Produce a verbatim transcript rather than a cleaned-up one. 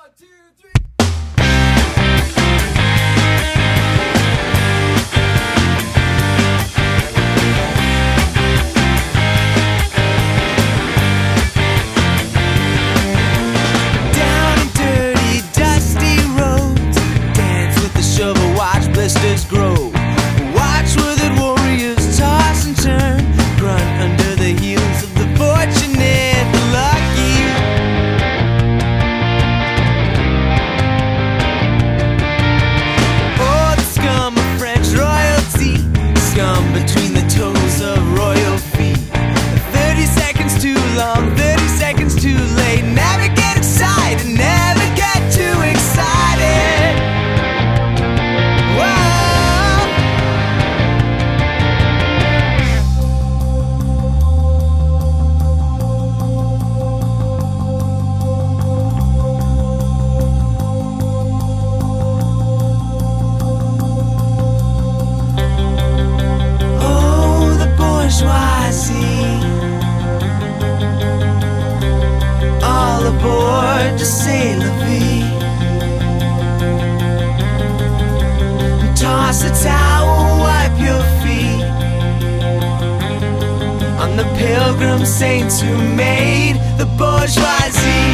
two, three. Down and dirty, dusty roads, dance with the shovel, watch blisters grow. Watch withered warriors toss and turn, grunt under the heels of the fortunate lucky. Oh, the scum of French royalty, scum between the toes of royal feet. Thirty seconds too long, thirty seconds too late. Never get excited, never get too excited. Whoa. Oh, the bourgeoisie, all aboard to say la vie. Toss a towel, wipe your feet on the pilgrim saints who made the bourgeoisie.